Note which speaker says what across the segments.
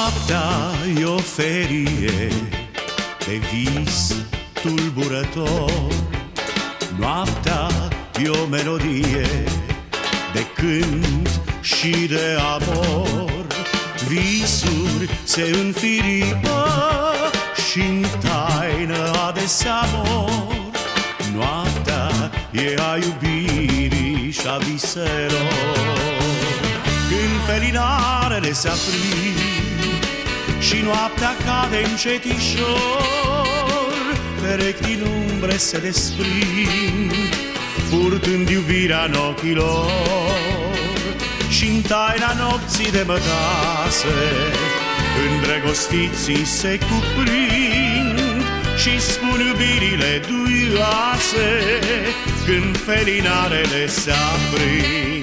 Speaker 1: Noaptea e o ferie de vis tulburător. Noaptea e o melodie de cânt și de amor. Visuri se înfiripă și-n taină adesea mor. Noaptea e a iubirii și a viselor. Când felinarele se aprind și noaptea cade încetișor, perechi din umbre se desprind, purtând iubirea în ochii lor. Și-n taina nopții de mătase îndrăgostiții se cuprind și spun iubirile duioase când felinarele se aprind.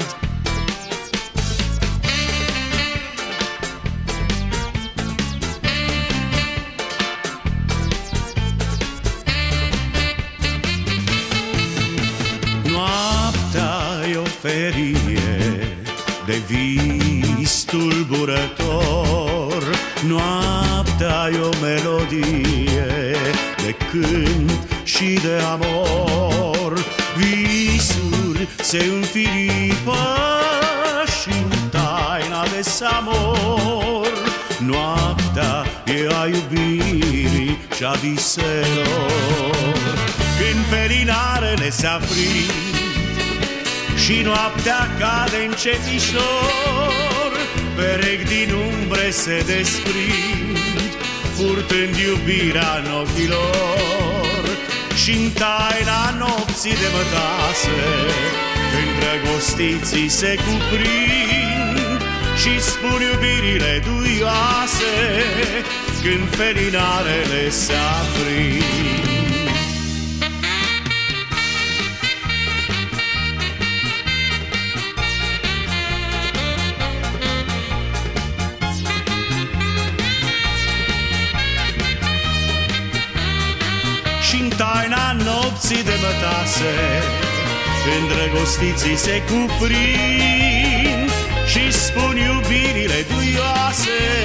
Speaker 1: Noaptea e o ferie de vis tulburător. Noaptea e o melodie de cânt și de amor. Visuri se înfiripă și-n taina de amor. Noaptea e a iubirii și a viselor. Când felinarele se aprind și noaptea cade încetișor, perechi din umbre se desprind, purtând iubirea în ochii lor. Și-n taina nopții de mătase îndrăgostiții se cuprind și spun iubirile duioase când felinarele se aprind. Și-n taina nopții de mătase îndrăgostiții se cuprind și spun iubirile duioase